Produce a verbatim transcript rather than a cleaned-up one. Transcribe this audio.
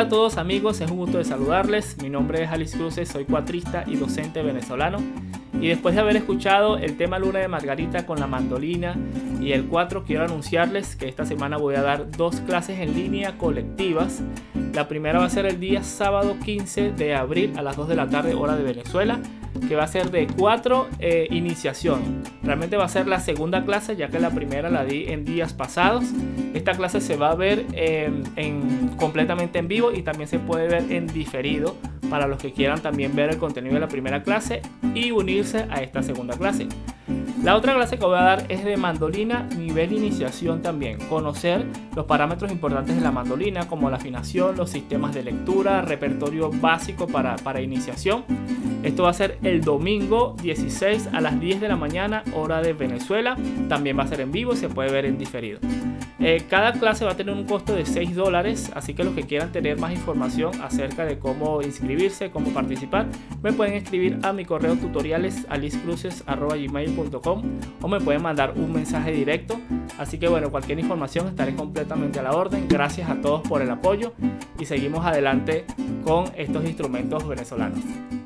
Hola a todos amigos, es un gusto de saludarles. Mi nombre es Alice Cruces, soy cuatrista y docente venezolano. Y después de haber escuchado el tema Luna de Margarita con la mandolina y el cuatro, quiero anunciarles que esta semana voy a dar dos clases en línea colectivas. La primera va a ser el día sábado quince de abril a las dos de la tarde, hora de Venezuela, que va a ser de cuatro eh, iniciación. Realmente va a ser la segunda clase, ya que la primera la di en días pasados. Esta clase se va a ver eh, en, completamente en vivo y también se puede ver en diferido para los que quieran también ver el contenido de la primera clase y unirse a esta segunda clase. La otra clase que voy a dar es de mandolina nivel iniciación también. Conocer los parámetros importantes de la mandolina, como la afinación, los sistemas de lectura, repertorio básico para, para iniciación. Esto va a ser el domingo dieciséis a las diez de la mañana, hora de Venezuela. También va a ser en vivo y se puede ver en diferido. Eh, cada clase va a tener un costo de seis dólares, así que los que quieran tener más información acerca de cómo inscribirse, cómo participar, me pueden escribir a mi correo tutoriales alice cruces arroba gmail punto com o me pueden mandar un mensaje directo. Así que bueno, cualquier información estaré completamente a la orden. Gracias a todos por el apoyo y seguimos adelante con estos instrumentos venezolanos.